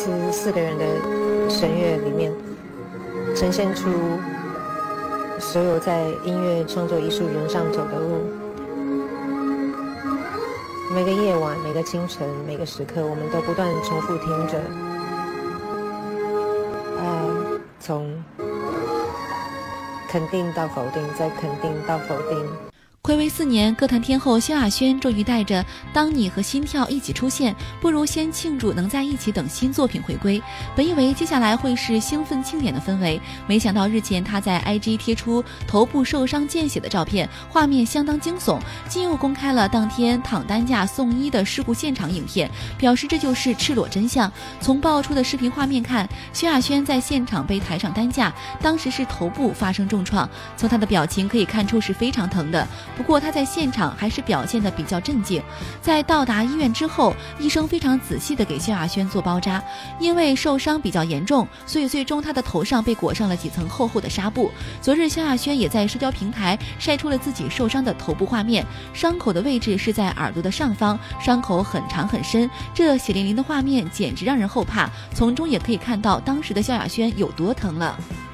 斯4个人的神乐里面，呈现出所有在音乐创作艺术人上走的路。每个夜晚，每个清晨，每个时刻，我们都不断重复听着，从肯定到否定，再肯定到否定。 暌违4年，歌坛天后萧亚轩终于带着《当你和心跳一起出现，不如先庆祝能在一起》等新作品回归。本以为接下来会是兴奋庆典的氛围，没想到日前她在 IG 贴出头部受伤见血的照片，画面相当惊悚。竟又公开了当天躺担架送医的事故现场影片，表示这就是赤裸真相。从爆出的视频画面看，萧亚轩在现场被抬上担架，当时是头部发生重创，从她的表情可以看出是非常疼的。不过他在现场还是表现得比较镇静。在到达医院之后，医生非常仔细地给萧亚轩做包扎，因为受伤比较严重，所以最终他的头上被裹上了几层厚厚的纱布。昨日萧亚轩也在社交平台晒出了自己受伤的头部画面，伤口的位置是在耳朵的上方，伤口很长很深，这血淋淋的画面简直让人后怕，从中也可以看到当时的萧亚轩有多疼了。